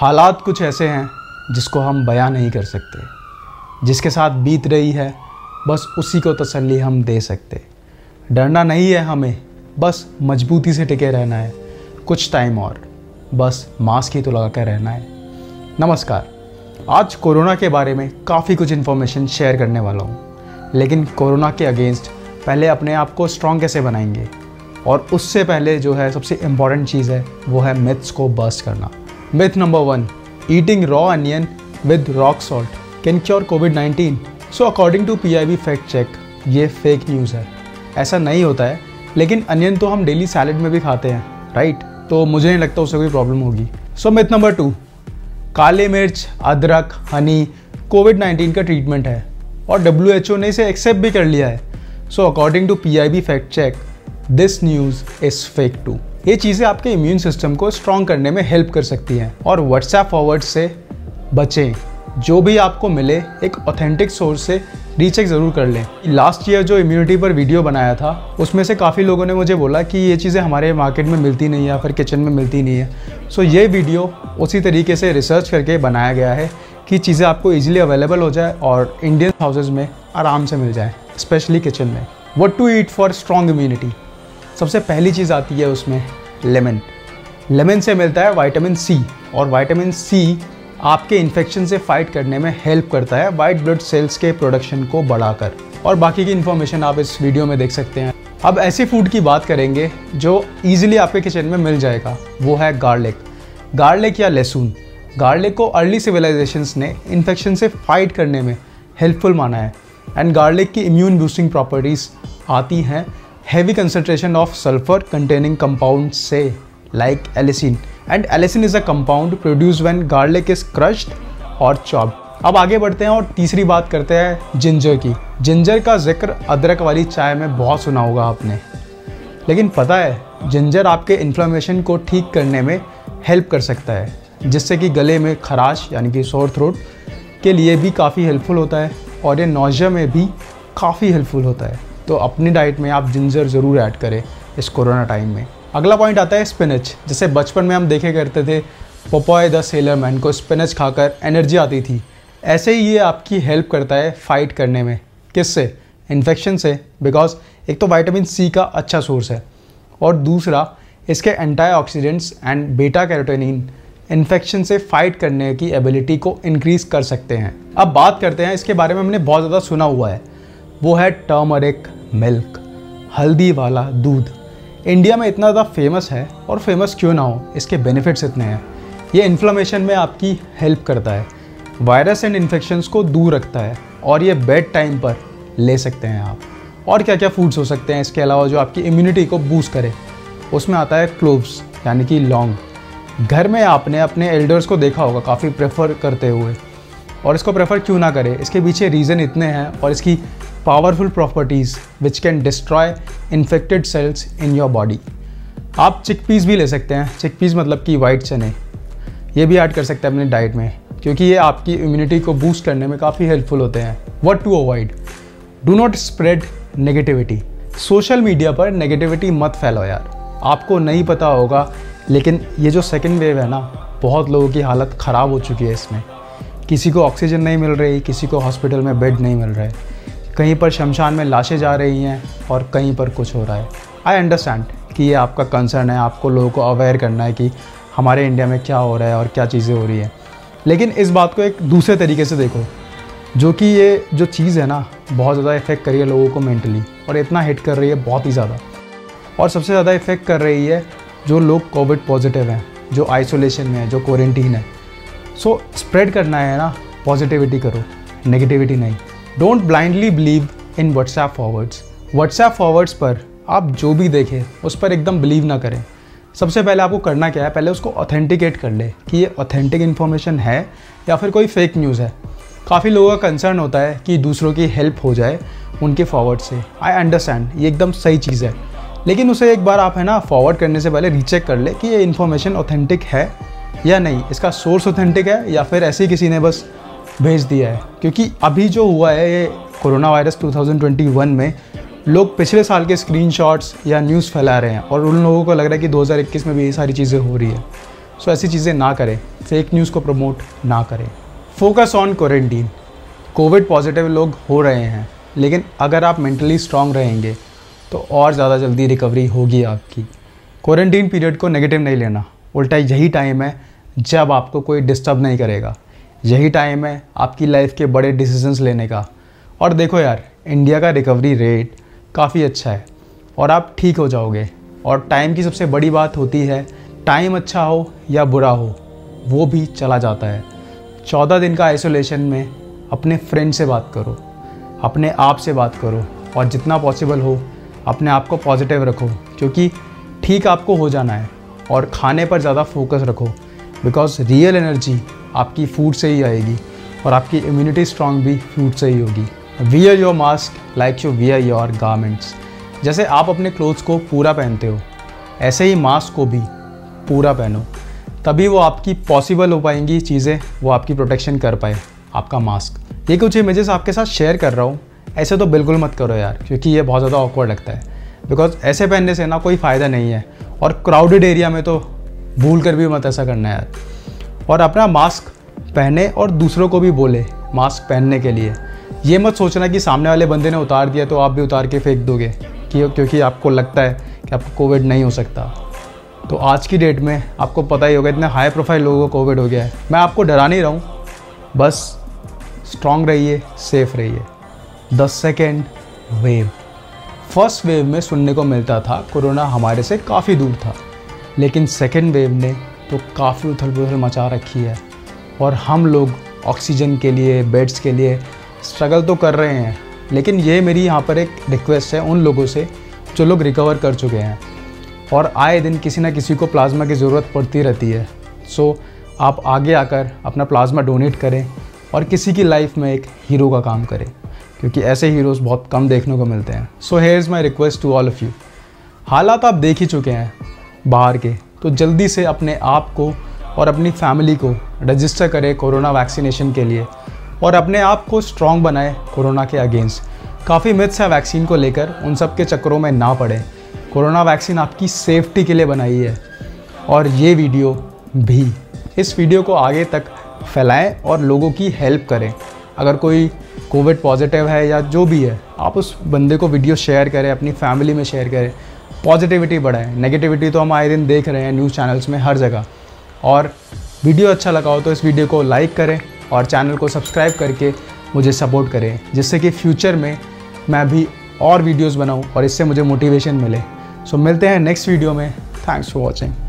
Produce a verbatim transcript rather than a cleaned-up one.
हालात कुछ ऐसे हैं जिसको हम बयां नहीं कर सकते, जिसके साथ बीत रही है बस उसी को तसल्ली हम दे सकते। डरना नहीं है हमें, बस मजबूती से टिके रहना है कुछ टाइम और, बस मास्क ही तो लगा कर रहना है। नमस्कार, आज कोरोना के बारे में काफ़ी कुछ इन्फॉर्मेशन शेयर करने वाला हूँ, लेकिन कोरोना के अगेंस्ट पहले अपने आप को स्ट्रॉन्ग कैसे बनाएंगे, और उससे पहले जो है सबसे इम्पॉर्टेंट चीज़ है वो है मिथ्स को बस्ट करना। Myth number one, eating raw onion with rock salt can cure COVID nineteen. So according to P I B fact check, ये फेक न्यूज़ है, ऐसा नहीं होता है। लेकिन अनियन तो हम डेली सैलेड में भी खाते हैं, राइट? तो मुझे नहीं लगता उससे कोई प्रॉब्लम होगी। सो मिथ नंबर टू, काले मिर्च, अदरक, हनी कोविड नाइन्टीन का ट्रीटमेंट है और डब्ल्यू एच ओ ने इसे एक्सेप्ट भी कर लिया है। So according to P I B fact check, this news is fake too. ये चीज़ें आपके इम्यून सिस्टम को स्ट्रॉन्ग करने में हेल्प कर सकती हैं। और व्हाट्सएप फॉरवर्ड से बचें, जो भी आपको मिले एक ऑथेंटिक सोर्स से रीचेक ज़रूर कर लें। लास्ट ईयर जो इम्यूनिटी पर वीडियो बनाया था उसमें से काफ़ी लोगों ने मुझे बोला कि ये चीज़ें हमारे मार्केट में मिलती नहीं है या फिर किचन में मिलती नहीं है। सो ये वीडियो उसी तरीके से रिसर्च करके बनाया गया है कि चीज़ें आपको ईजिली अवेलेबल हो जाए और इंडियन हाउसेज में आराम से मिल जाए, स्पेशली किचन में। What to eat for strong immunity. सबसे पहली चीज़ आती है उसमें लेमन। लेमन से मिलता है विटामिन सी, और विटामिन सी आपके इन्फेक्शन से फाइट करने में हेल्प करता है वाइट ब्लड सेल्स के प्रोडक्शन को बढ़ाकर। और बाकी की इन्फॉर्मेशन आप इस वीडियो में देख सकते हैं। अब ऐसी फूड की बात करेंगे जो ईजिली आपके किचन में मिल जाएगा, वो है गार्लिक। गार्लिक या लहसुन। गार्लिक को अर्ली सिविलाइजेशंस ने इन्फेक्शन से फाइट करने में हेल्पफुल माना है। एंड गार्लिक की इम्यून बूस्टिंग प्रॉपर्टीज़ आती हैं heavy concentration of sulfur containing compounds से, like allicin, and allicin is a compound produced when garlic is crushed or chopped। अब आगे बढ़ते हैं और तीसरी बात करते हैं जिंजर की। जिंजर का जिक्र अदरक वाली चाय में बहुत सुना होगा आपने, लेकिन पता है जिंजर आपके इन्फ्लेमेशन को ठीक करने में हेल्प कर सकता है, जिससे कि गले में खराश यानी कि सोर थ्रोट के लिए भी काफ़ी हेल्पफुल होता है, और ये नौजिया में भी काफ़ी हेल्पफुल होता है। तो अपनी डाइट में आप जिंजर ज़रूर ऐड करें इस कोरोना टाइम में। अगला पॉइंट आता है स्पिनच। जैसे बचपन में हम देखे करते थे पोपॉय द सेलर मैन को स्पिनच खाकर एनर्जी आती थी, ऐसे ही ये आपकी हेल्प करता है फाइट करने में। किससे? इन्फेक्शन से, बिकॉज एक तो विटामिन सी का अच्छा सोर्स है, और दूसरा इसके antioxidants and beta carotene infection से फाइट करने की एबिलिटी को इंक्रीज़ कर सकते हैं। अब बात करते हैं इसके बारे में, हमने बहुत ज़्यादा सुना हुआ है, वो है टर्मरिक मिल्क, हल्दी वाला दूध। इंडिया में इतना ज़्यादा फेमस है, और फेमस क्यों ना हो, इसके बेनिफिट्स इतने हैं। ये इन्फ्लेमेशन में आपकी हेल्प करता है, वायरस एंड इन्फेक्शंस को दूर रखता है, और ये बेड टाइम पर ले सकते हैं आप। और क्या क्या फूड्स हो सकते हैं इसके अलावा जो आपकी इम्यूनिटी को बूस्ट करे? उसमें आता है क्लोव्स यानी कि लौंग। घर में आपने अपने एल्डर्स को देखा होगा काफ़ी प्रेफर करते हुए, और इसको प्रेफर क्यों ना करें, इसके पीछे रीज़न इतने हैं, और इसकी powerful properties which can destroy infected cells in your body. आप चिकपीस भी ले सकते हैं। चिकपीस मतलब कि वाइट चने, ये भी ऐड कर सकते हैं अपनी डाइट में, क्योंकि ये आपकी इम्यूनिटी को बूस्ट करने में काफ़ी हेल्पफुल होते हैं। What to avoid. Do not spread negativity. Social media पर नेगेटिविटी मत फैलाओ यार। आपको नहीं पता होगा, लेकिन ये जो सेकेंड वेव है ना, बहुत लोगों की हालत ख़राब हो चुकी है इसमें। किसी को ऑक्सीजन नहीं मिल रही, किसी को हॉस्पिटल में बेड नहीं मिल रहा है, कहीं पर शमशान में लाशें जा रही हैं, और कहीं पर कुछ हो रहा है। आई अंडरस्टैंड कि ये आपका कंसर्न है, आपको लोगों को अवेयर करना है कि हमारे इंडिया में क्या हो रहा है और क्या चीज़ें हो रही हैं, लेकिन इस बात को एक दूसरे तरीके से देखो, जो कि ये जो चीज़ है ना बहुत ज़्यादा इफेक्ट कर रही है लोगों को मेंटली, और इतना हिट कर रही है बहुत ही ज़्यादा। और सबसे ज़्यादा इफेक्ट कर रही है जो लोग कोविड पॉजिटिव हैं, जो आइसोलेशन में है, जो क्वारंटीन है। सो स्प्रेड करना है ना, पॉजिटिविटी करो, नेगेटिविटी नहीं। Don't blindly believe in WhatsApp forwards. WhatsApp forwards पर आप जो भी देखें उस पर एकदम बिलीव ना करें। सबसे पहले आपको करना क्या है, पहले उसको ऑथेंटिकेट कर ले कि ये ऑथेंटिक इन्फॉर्मेशन है या फिर कोई फेक न्यूज़ है। काफ़ी लोगों का कंसर्न होता है कि दूसरों की हेल्प हो जाए उनके फॉरवर्ड से। आई अंडरस्टैंड, ये एकदम सही चीज़ है, लेकिन उसे एक बार आप है ना फॉरवर्ड करने से पहले रीचेक कर ले कि ये इन्फॉर्मेशन ऑथेंटिक है या नहीं, इसका सोर्स ऑथेंटिक है या फिर ऐसे ही किसी ने बस भेज दिया है। क्योंकि अभी जो हुआ है ये कोरोना वायरस दो हज़ार इक्कीस में, लोग पिछले साल के स्क्रीनशॉट्स या न्यूज़ फैला रहे हैं, और उन लोगों को लग रहा है कि दो हज़ार इक्कीस में भी ये सारी चीज़ें हो रही है। सो ऐसी चीज़ें ना करें, फेक न्यूज़ को प्रमोट ना करें। Focus on quarantine. COVID positive लोग हो रहे हैं, लेकिन अगर आप मेंटली स्ट्रांग रहेंगे तो और ज़्यादा जल्दी रिकवरी होगी आपकी। क्वारंटीन पीरियड को नेगेटिव नहीं लेना, उल्टा यही टाइम है जब आपको कोई डिस्टर्ब नहीं करेगा। यही टाइम है आपकी लाइफ के बड़े डिसीजंस लेने का। और देखो यार, इंडिया का रिकवरी रेट काफ़ी अच्छा है और आप ठीक हो जाओगे। और टाइम की सबसे बड़ी बात होती है, टाइम अच्छा हो या बुरा हो वो भी चला जाता है। चौदह दिन का आइसोलेशन में अपने फ्रेंड से बात करो, अपने आप से बात करो और जितना पॉसिबल हो अपने आप को पॉजिटिव रखो, क्योंकि ठीक आपको हो जाना है। और खाने पर ज़्यादा फोकस रखो, बिकॉज रियल एनर्जी आपकी फूड से ही आएगी और आपकी इम्यूनिटी स्ट्रांग भी फूड से ही होगी। Wear your mask like you wear your garments. जैसे आप अपने क्लोथ्स को पूरा पहनते हो, ऐसे ही मास्क को भी पूरा पहनो, तभी वो आपकी पॉसिबल हो पाएंगी चीज़ें, वो आपकी प्रोटेक्शन कर पाए आपका मास्क। ये कुछ इमेजेस आपके साथ शेयर कर रहा हूँ, ऐसे तो बिल्कुल मत करो यार, क्योंकि ये बहुत ज़्यादा ऑकवर्ड लगता है। बिकॉज ऐसे पहनने से ना कोई फ़ायदा नहीं है, और क्राउडेड एरिया में तो भूल कर भी मत ऐसा करना यार। और अपना मास्क पहने और दूसरों को भी बोले मास्क पहनने के लिए। ये मत सोचना कि सामने वाले बंदे ने उतार दिया तो आप भी उतार के फेंक दोगे, कि क्योंकि आपको लगता है कि आपको कोविड नहीं हो सकता। तो आज की डेट में आपको पता ही होगा, इतने हाई प्रोफाइल लोगों को कोविड हो गया है। मैं आपको डरा नहीं रहा हूँ, बस स्ट्रांग रहिए, सेफ रहिए। The second wave. First wave में सुनने को मिलता था कोरोना हमारे से काफ़ी दूर था, लेकिन सेकेंड वेव ने तो काफ़ी उथल पुथल मचा रखी है और हम लोग ऑक्सीजन के लिए, बेड्स के लिए स्ट्रगल तो कर रहे हैं। लेकिन ये मेरी यहाँ पर एक रिक्वेस्ट है उन लोगों से जो लोग रिकवर कर चुके हैं, और आए दिन किसी ना किसी को प्लाज्मा की ज़रूरत पड़ती रहती है। सो आप आगे आकर अपना प्लाज्मा डोनेट करें और किसी की लाइफ में एक हीरो का काम करें, क्योंकि ऐसे हीरोज़ बहुत कम देखने को मिलते हैं। So here is my request to all of you. हालात आप देख ही चुके हैं बाहर के, तो जल्दी से अपने आप को और अपनी फैमिली को रजिस्टर करें कोरोना वैक्सीनेशन के लिए, और अपने आप को स्ट्रॉन्ग बनाएं कोरोना के अगेंस्ट। काफ़ी मिथ्स है वैक्सीन को लेकर, उन सब के चक्करों में ना पड़े। कोरोना वैक्सीन आपकी सेफ्टी के लिए बनाई है। और ये वीडियो भी, इस वीडियो को आगे तक फैलाएं और लोगों की हेल्प करें। अगर कोई कोविड पॉजिटिव है या जो भी है, आप उस बंदे को वीडियो शेयर करें, अपनी फैमिली में शेयर करें, पॉजिटिविटी बढ़ाएं। नेगेटिविटी तो हम आए दिन देख रहे हैं न्यूज़ चैनल्स में हर जगह। और वीडियो अच्छा लगा हो तो इस वीडियो को लाइक करें और चैनल को सब्सक्राइब करके मुझे सपोर्ट करें, जिससे कि फ्यूचर में मैं भी और वीडियोस बनाऊं और इससे मुझे मोटिवेशन मिले। सो मिलते हैं नेक्स्ट वीडियो में। Thanks for watching.